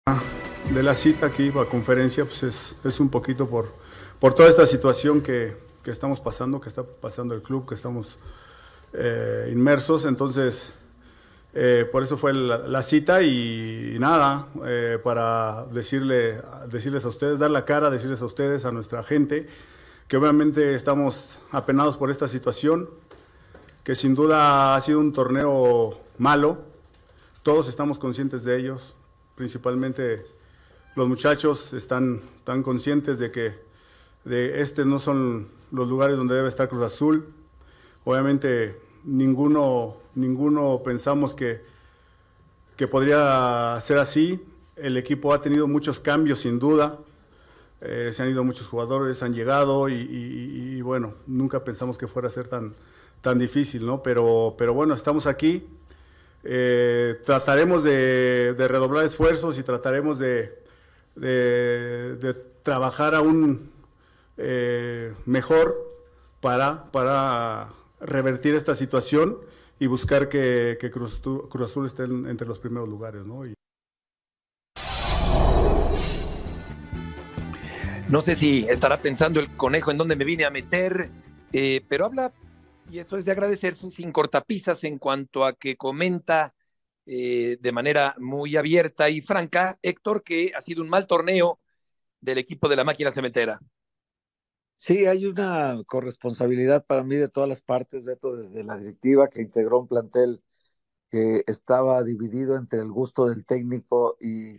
De la cita que iba a conferencia, pues es un poquito por toda esta situación que estamos pasando, que está pasando el club, que estamos inmersos. Entonces, por eso fue la cita y nada, para decirles a ustedes, dar la cara, decirles a ustedes, a nuestra gente, que obviamente estamos apenados por esta situación, que sin duda ha sido un torneo malo. Todos estamos conscientes de ellos, principalmente los muchachos están conscientes de que no son los lugares donde debe estar Cruz Azul. Obviamente ninguno pensamos que podría ser así. El equipo ha tenido muchos cambios sin duda. Se han ido muchos jugadores, han llegado y bueno, nunca pensamos que fuera a ser tan difícil, ¿no? Pero bueno, estamos aquí. Trataremos de redoblar esfuerzos y trataremos de trabajar aún mejor para revertir esta situación y buscar que Cruz Azul esté entre los primeros lugares, ¿no? No sé si estará pensando el conejo en dónde me vine a meter, pero habla, y eso es de agradecerse, sin cortapisas en cuanto a que comenta de manera muy abierta y franca, Héctor, que ha sido un mal torneo del equipo de la máquina cementera. Sí, hay una corresponsabilidad para mí de todas las partes, Beto, desde la directiva que integró un plantel que estaba dividido entre el gusto del técnico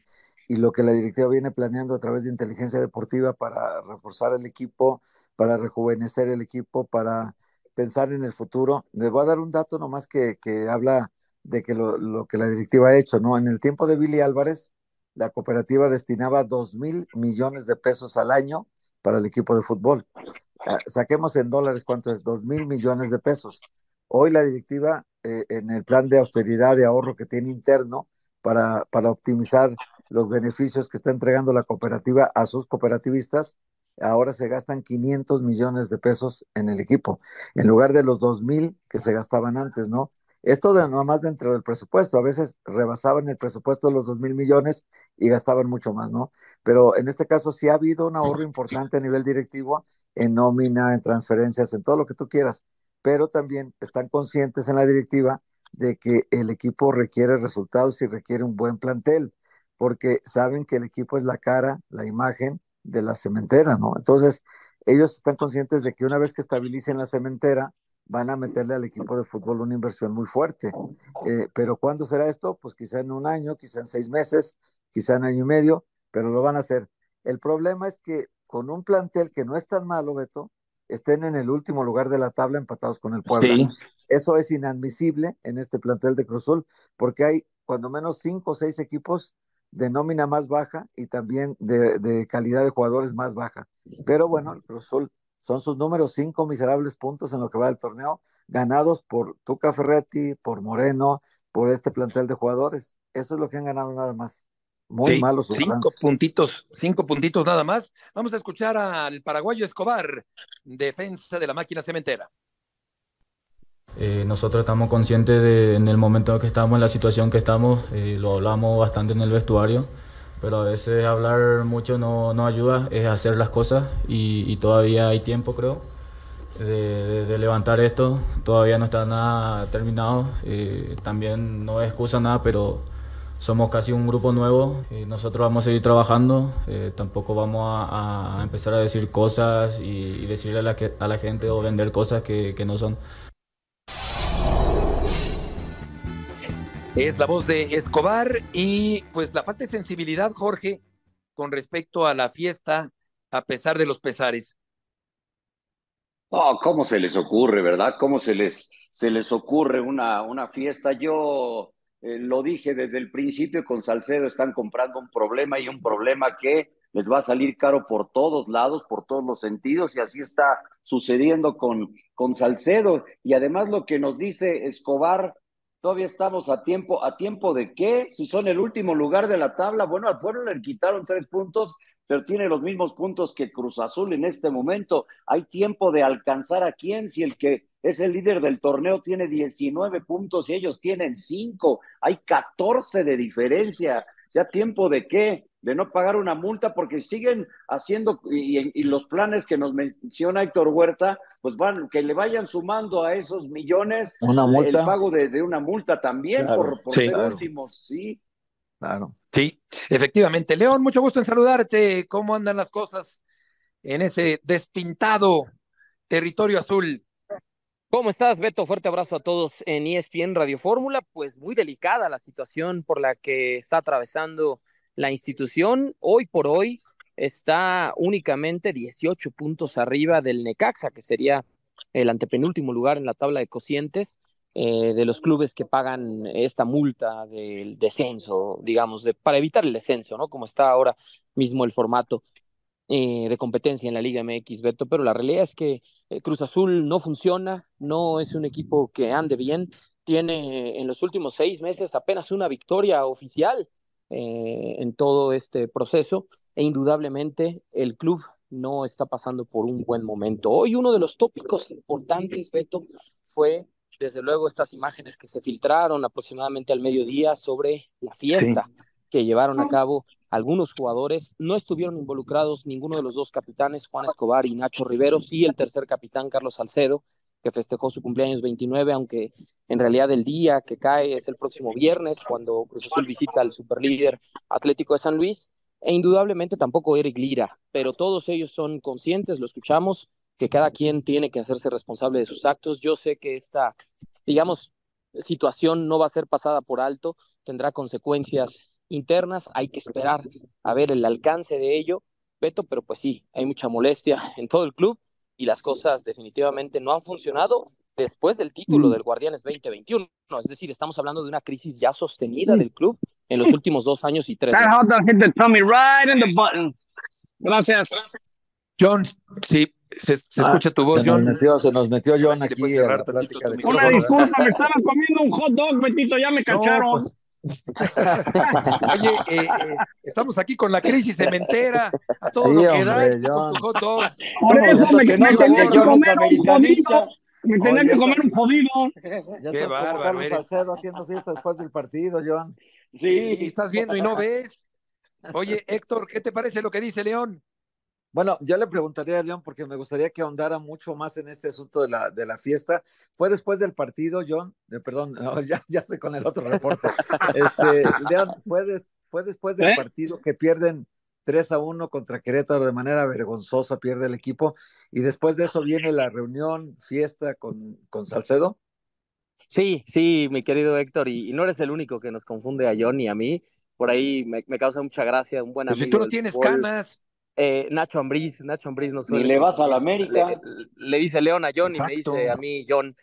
y lo que la directiva viene planeando a través de inteligencia deportiva para reforzar el equipo, para rejuvenecer el equipo, para pensar en el futuro. Les voy a dar un dato nomás que habla de que lo que la directiva ha hecho, ¿no? En el tiempo de Billy Álvarez, la cooperativa destinaba 2.000 millones de pesos al año para el equipo de fútbol. Saquemos en dólares cuánto es, 2.000 millones de pesos. Hoy la directiva, en el plan de austeridad, de ahorro que tiene interno para optimizar los beneficios que está entregando la cooperativa a sus cooperativistas, ahora se gastan 500 millones de pesos en el equipo, en lugar de los 2.000 que se gastaban antes, ¿no? Esto de nomás dentro del presupuesto, a veces rebasaban el presupuesto de los 2.000 millones y gastaban mucho más, ¿no? Pero en este caso sí ha habido un ahorro importante a nivel directivo en nómina, en transferencias, en todo lo que tú quieras, pero también están conscientes en la directiva de que el equipo requiere resultados y requiere un buen plantel, porque saben que el equipo es la cara, la imagen de la cementera, ¿no? Entonces, ellos están conscientes de que una vez que estabilicen la cementera, van a meterle al equipo de fútbol una inversión muy fuerte. Pero ¿cuándo será esto? Pues quizá en un año, quizá en 6 meses, quizá en año y medio, pero lo van a hacer. El problema es que con un plantel que no es tan malo, Beto, estén en el último lugar de la tabla empatados con el Puebla. Sí. Eso es inadmisible en este plantel de Cruz Azul, porque hay cuando menos 5 o 6 equipos de nómina más baja y también de calidad de jugadores más baja. Pero bueno, el Cruz Azul son sus números, 5 miserables puntos en lo que va del torneo, ganados por Tuca Ferretti, por Moreno, por este plantel de jugadores. Eso es lo que han ganado nada más. Muy Sí, malo su balance. 5 puntitos nada más. Vamos a escuchar al paraguayo Escobar, defensa de la máquina cementera. Nosotros estamos conscientes en el momento que estamos, en la situación que estamos, lo hablamos bastante en el vestuario, pero a veces hablar mucho no ayuda, es hacer las cosas y todavía hay tiempo, creo, de levantar esto. Todavía no está nada terminado, también no es excusa nada, pero somos casi un grupo nuevo, nosotros vamos a seguir trabajando, tampoco vamos a empezar a decir cosas y decirle a la gente o vender cosas que no son. Es la voz de Escobar y pues la falta de sensibilidad, Jorge, con respecto a la fiesta, a pesar de los pesares. Oh, ¿cómo se les ocurre, verdad? ¿Cómo se les ocurre una fiesta? Yo lo dije desde el principio, con Salcedo están comprando un problema y un problema que les va a salir caro por todos lados, por todos los sentidos, y así está sucediendo con Salcedo. Y además lo que nos dice Escobar, todavía estamos ¿a tiempo de qué? Si son el último lugar de la tabla, bueno, al pueblo le quitaron 3 puntos, pero tiene los mismos puntos que Cruz Azul en este momento. Hay tiempo de alcanzar a quién, si el que es el líder del torneo tiene 19 puntos y ellos tienen 5, hay 14 de diferencia. ¿Ya tiempo de qué? De no pagar una multa, porque siguen haciendo, y los planes que nos menciona Héctor Huerta, pues van, que le vayan sumando a esos millones ¿Una el multa? pago de una multa también Claro, por Sí, ser claro, últimos, ¿sí? claro. sí, efectivamente. León, mucho gusto en saludarte. ¿Cómo andan las cosas en ese despintado territorio azul? ¿Cómo estás, Beto? Fuerte abrazo a todos en ESPN Radio Fórmula. Pues muy delicada la situación por la que está atravesando la institución. Hoy por hoy está únicamente 18 puntos arriba del Necaxa, que sería el antepenúltimo lugar en la tabla de cocientes de los clubes que pagan esta multa del descenso, digamos, para evitar el descenso, ¿no? Como está ahora mismo el formato de competencia en la Liga MX, Beto, pero la realidad es que Cruz Azul no funciona, no es un equipo que ande bien, tiene en los últimos 6 meses apenas una victoria oficial en todo este proceso e indudablemente el club no está pasando por un buen momento. Hoy uno de los tópicos importantes, Beto, fue desde luego estas imágenes que se filtraron aproximadamente al mediodía sobre la Sí. fiesta que llevaron a cabo algunos jugadores. No estuvieron involucrados ninguno de los dos capitanes, Juan Escobar y Nacho Riveros, y el tercer capitán, Carlos Salcedo, que festejó su cumpleaños 29, aunque en realidad el día que cae es el próximo viernes, cuando Cruz Azul visita al superlíder Atlético de San Luis, e indudablemente tampoco Eric Lira, pero todos ellos son conscientes, lo escuchamos, que cada quien tiene que hacerse responsable de sus actos. Yo sé que esta, digamos, situación no va a ser pasada por alto, tendrá consecuencias internas, hay que esperar a ver el alcance de ello, Beto, pero pues sí, hay mucha molestia en todo el club y las cosas definitivamente no han funcionado después del título del Guardianes 2021. Es decir, estamos hablando de una crisis ya sostenida del club en los últimos 2 años y 3 That hot meses. dog hit the tummy right in the button. Gracias. John, sí, se escucha tu voz, Se John. nos metió A ver John si le puedes aquí a cerrar la tantito plática tu de Una micrófono. Cruz Azul. disculpa, me estaba comiendo un hot dog, Betito, ya me No, cacharon. pues, oye, estamos aquí con la crisis cementera, a todo Sí, lo que da, hombre, y tú con tu John. hot dog. Por Ya eso estás me Se nota tenía que que John es comer un americanista. jodido. Me Oye, tenía ya que comer estás, un jodido. ya Qué estás como bárbaro Carlos eres. Salcedo haciendo fiesta después del partido, John. Y Sí. estás viendo y no ves. Oye, Héctor, ¿qué te parece lo que dice León? Bueno, yo le preguntaría a León porque me gustaría que ahondara mucho más en este asunto de la fiesta. ¿Fue después del partido, John? Perdón, no, ya estoy con el otro reporte. León, ¿fue después del ¿Eh? partido que pierden 3-1 contra Querétaro de manera vergonzosa, pierde el equipo? Y después de eso viene la reunión, fiesta con Salcedo. Sí, sí, mi querido Héctor, y no eres el único que nos confunde a John y a mí. Por ahí me causa mucha gracia un buen Pues si tú amigo no del tienes fútbol, canas. Nacho Ambriz nos Ni suele le vas a la confundir. América. Le dice León a John y me Exacto. dice a mí John,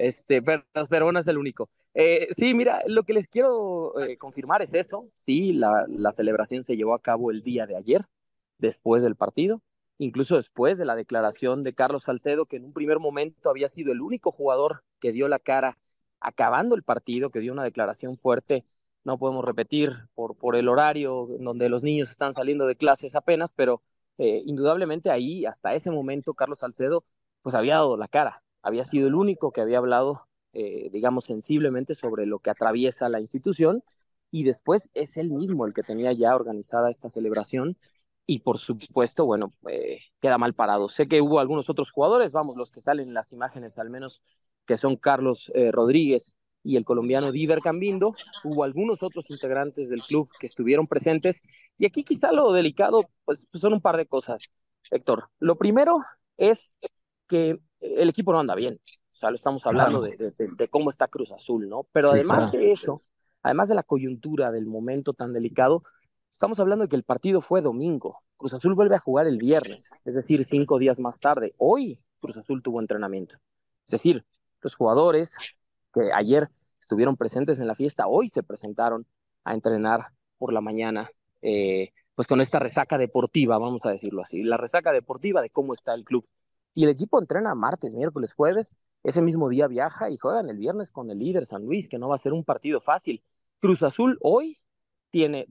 pero no es el único. Sí, mira, lo que les quiero confirmar es eso. Sí, la celebración se llevó a cabo el día de ayer, después del partido, incluso después de la declaración de Carlos Salcedo, que en un primer momento había sido el único jugador que dio la cara acabando el partido, que dio una declaración fuerte. No podemos repetir por el horario donde los niños están saliendo de clases apenas, pero indudablemente ahí, hasta ese momento, Carlos Salcedo, pues había dado la cara, había sido el único que había hablado, digamos, sensiblemente sobre lo que atraviesa la institución, y después es él mismo el que tenía ya organizada esta celebración, y por supuesto, bueno, queda mal parado. Sé que hubo algunos otros jugadores, vamos, los que salen en las imágenes al menos, que son Carlos Rodríguez y el colombiano Diver Cambindo. Hubo algunos otros integrantes del club que estuvieron presentes, y aquí quizá lo delicado, pues son un par de cosas, Héctor. Lo primero es que el equipo no anda bien, o sea, lo estamos hablando de cómo está Cruz Azul, ¿no? Pero Sí, además claro. de eso, además de la coyuntura del momento tan delicado, estamos hablando de que el partido fue domingo. Cruz Azul vuelve a jugar el viernes, es decir, 5 días más tarde. Hoy Cruz Azul tuvo entrenamiento. Es decir, los jugadores que ayer estuvieron presentes en la fiesta, hoy se presentaron a entrenar por la mañana, pues con esta resaca deportiva, vamos a decirlo así, la resaca deportiva de cómo está el club. Y el equipo entrena martes, miércoles, jueves, ese mismo día viaja y juegan el viernes con el líder San Luis, que no va a ser un partido fácil. Cruz Azul hoy tiene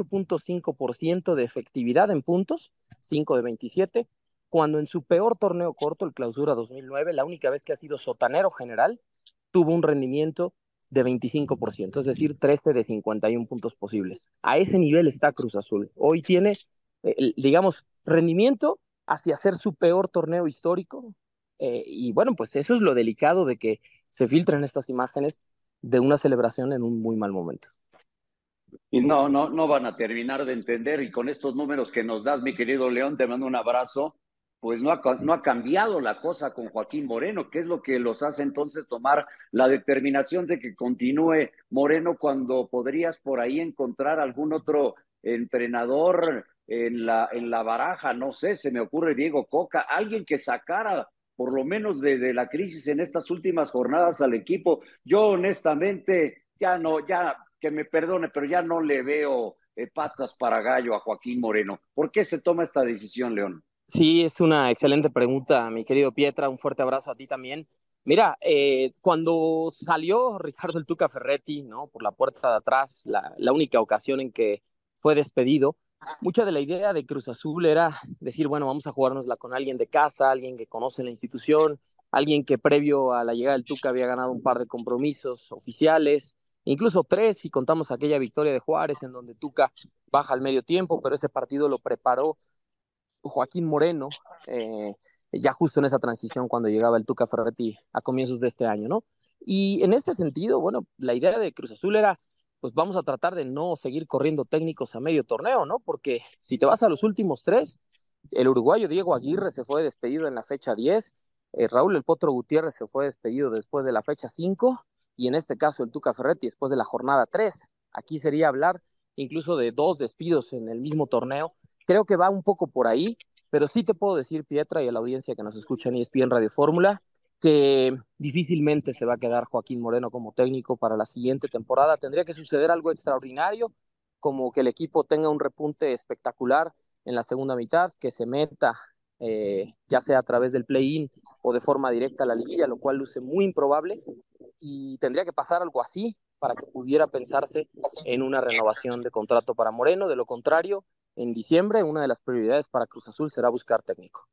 18.5% de efectividad en puntos, 5 de 27, cuando en su peor torneo corto, el Clausura 2009, la única vez que ha sido sotanero general, tuvo un rendimiento de 25%, es decir, 13 de 51 puntos posibles. A ese nivel está Cruz Azul. Hoy tiene, digamos, rendimiento hacia ser su peor torneo histórico. Y bueno, pues eso es lo delicado de que se filtren estas imágenes de una celebración en un muy mal momento. Y no van a terminar de entender. Y con estos números que nos das, mi querido León, te mando un abrazo. Pues no ha cambiado la cosa con Joaquín Moreno, que es lo que los hace entonces tomar la determinación de que continúe Moreno cuando podrías por ahí encontrar algún otro entrenador en la baraja. No sé, se me ocurre Diego Coca, alguien que sacara por lo menos de la crisis en estas últimas jornadas al equipo. Yo honestamente ya que me perdone, pero ya no le veo patas para gallo a Joaquín Moreno. ¿Por qué se toma esta decisión, León? Sí, es una excelente pregunta, mi querido Pietra. Un fuerte abrazo a ti también. Mira, cuando salió Ricardo el Tuca Ferretti, ¿no? Por la puerta de atrás, la única ocasión en que fue despedido, mucha de la idea de Cruz Azul era decir, bueno, vamos a jugárnosla con alguien de casa, alguien que conoce la institución, alguien que previo a la llegada del Tuca había ganado un par de compromisos oficiales, incluso 3, si contamos aquella victoria de Juárez en donde Tuca baja al medio tiempo, pero ese partido lo preparó Joaquín Moreno, ya justo en esa transición cuando llegaba el Tuca Ferretti a comienzos de este año, ¿no? Y en este sentido, bueno, la idea de Cruz Azul era, pues vamos a tratar de no seguir corriendo técnicos a medio torneo, ¿no? Porque si te vas a los últimos 3, el uruguayo Diego Aguirre se fue despedido en la fecha 10, Raúl El Potro Gutiérrez se fue despedido después de la fecha 5, y en este caso el Tuca Ferretti después de la jornada 3. Aquí sería hablar incluso de 2 despidos en el mismo torneo. Creo que va un poco por ahí, pero sí te puedo decir, Pietra, y a la audiencia que nos escucha en ESPN Radio Fórmula, que difícilmente se va a quedar Joaquín Moreno como técnico para la siguiente temporada. Tendría que suceder algo extraordinario, como que el equipo tenga un repunte espectacular en la segunda mitad, que se meta, ya sea a través del play-in o de forma directa a la liguilla, lo cual luce muy improbable, y tendría que pasar algo así para que pudiera pensarse en una renovación de contrato para Moreno. De lo contrario, en diciembre, una de las prioridades para Cruz Azul será buscar técnico.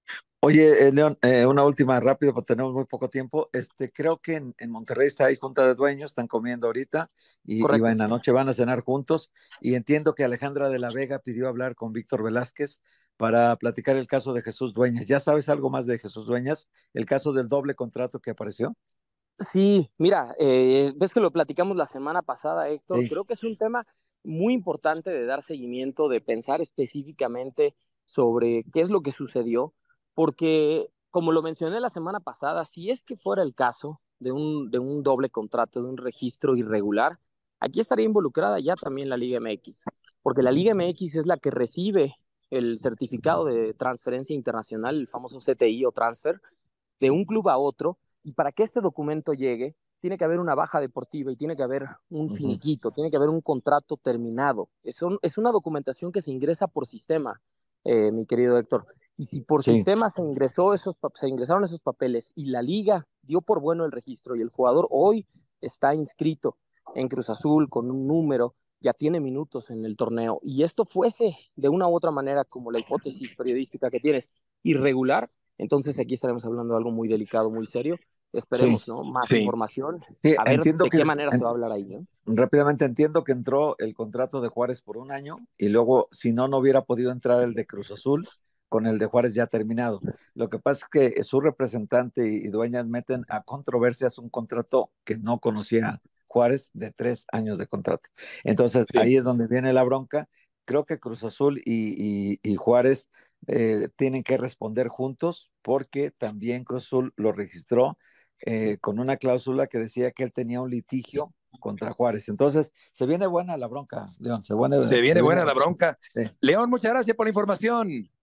Oye, León, una última rápido, porque tenemos muy poco tiempo. Creo que en Monterrey está ahí junta de dueños, están comiendo ahorita y en la noche van a cenar juntos. Y entiendo que Alejandra de la Vega pidió hablar con Víctor Velázquez para platicar el caso de Jesús Dueñas. ¿Ya sabes algo más de Jesús Dueñas? ¿El caso del doble contrato que apareció? Sí, mira, ves que lo platicamos la semana pasada, Héctor. Sí. Creo que es un tema muy importante de dar seguimiento, de pensar específicamente sobre qué es lo que sucedió, porque como lo mencioné la semana pasada, si es que fuera el caso de un doble contrato, de un registro irregular, aquí estaría involucrada ya también la Liga MX, porque la Liga MX es la que recibe el certificado de transferencia internacional, el famoso CTI o transfer, de un club a otro, y para que este documento llegue, tiene que haber una baja deportiva y tiene que haber un finiquito, tiene que haber un contrato terminado. Es una documentación que se ingresa por sistema, mi querido Héctor. Y si por sistema se ingresaron esos papeles y la liga dio por bueno el registro y el jugador hoy está inscrito en Cruz Azul con un número, ya tiene minutos en el torneo, y esto fuese de una u otra manera, como la hipótesis periodística que tienes, irregular, entonces aquí estaremos hablando de algo muy delicado, muy serio. Esperemos, ¿no? Más información. Sí, a ver de qué manera se va a hablar ahí, ¿no? Rápidamente entiendo que entró el contrato de Juárez por 1 año y luego, si no hubiera podido entrar el de Cruz Azul con el de Juárez ya terminado. Lo que pasa es que su representante y Dueñas meten a controversias un contrato que no conocía Juárez de 3 años de contrato. Entonces, ahí es donde viene la bronca. Creo que Cruz Azul y Juárez tienen que responder juntos porque también Cruz Azul lo registró con una cláusula que decía que él tenía un litigio contra Juárez. Entonces, se viene buena la bronca, León. Se viene buena la bronca. Sí. León, muchas gracias por la información.